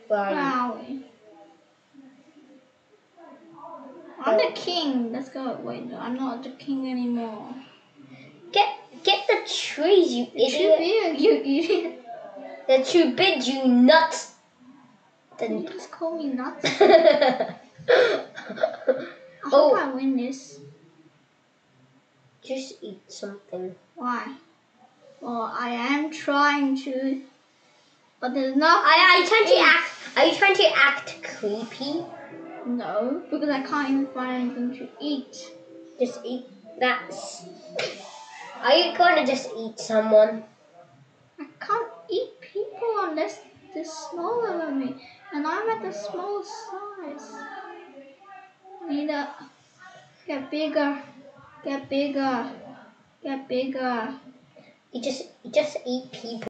Wow. I'm the king. Let's go. Wait, no, I'm not the king anymore. Get the trees, you You're idiot. too big, you idiot. They're too big, you nuts. Can you just call me nuts? I hope I win this. Just eat something. Why? Well, I am trying to, but there's nothing. Are you trying to act creepy? No, because I can't even find anything to eat. Just eat that. Are you going to just eat someone? I can't eat people unless they're smaller than me, and I'm at the smallest size. I need to get bigger, get bigger, get bigger. You just eat people.